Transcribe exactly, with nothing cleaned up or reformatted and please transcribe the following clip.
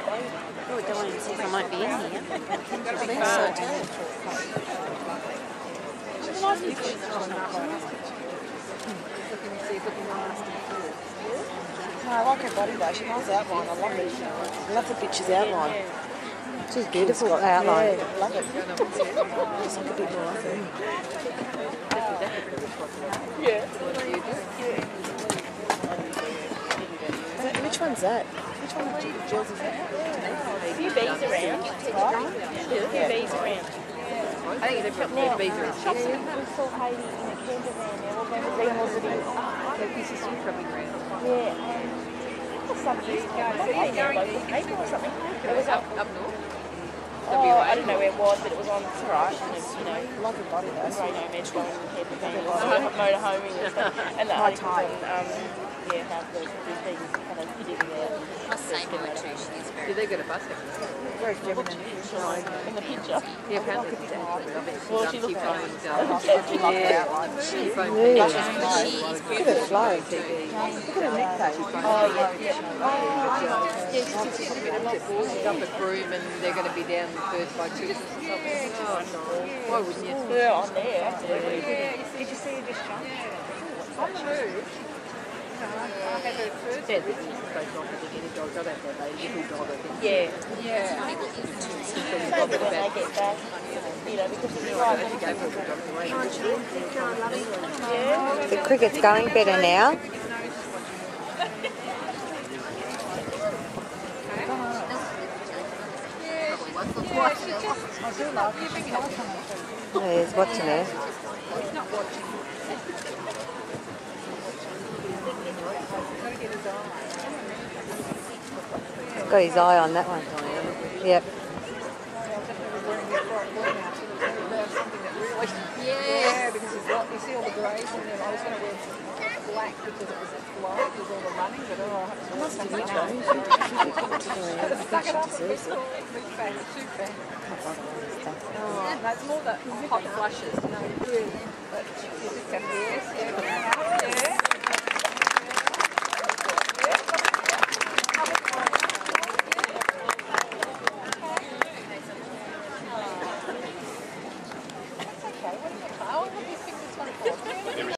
Oh, I don't want to see if I might be in here. I think so too. No, I like her body though. She loves outline. I love it. I love the bitch's outline. She's beautiful outline. Yeah, I love it. Just like a bit more, I think. Yeah. Which one's that? Which one of Jill's is that? A few bees around. There's a few bees around. I think it's a couple of bees around. We saw Heidi in a camper van there. What magazine was it in? This is probably around. Yeah. Something. Maybe or something. It was Up, up. up north. Oh, I don't know where it was, but it was on the right. And it, you know, Love her body though. Grey Nomads going in the camper van, motorhoming and stuff. And the article on, um, yeah, how the these things kind of digging out. Must say hi too. She's very. Did they get a bus? Very feminine. In the picture. Yeah, apparently it's actually. I bet she's Well, up she two looks phones. Yeah. She's phone. Really? She's Look at her flow. Look at her neck though. Oh, yeah, yeah. She's up at Broome and they're going to be down first by two. Oh, no. Why wouldn't you? Yeah, on there, absolutely. Did you see her just jump? Not true. No, I had her first. Yeah, this is so not having any dogs. I don't have a little dog, I think. Yeah. Yeah. So that when they get back, you know, because it's like... She gave all the dogs away. Yeah. The cricket's going better now. Yeah, he's watching her. He's got his eye on that one. Yep. Yeah, because it's got, you see all the greys in there. I was going to wear black because it was light with all the running, but oh, I have to must have stuck it up a bit too fat, too fat. Oh, that's more the hot flushes, you know, but you just have to, yes, yeah, yeah.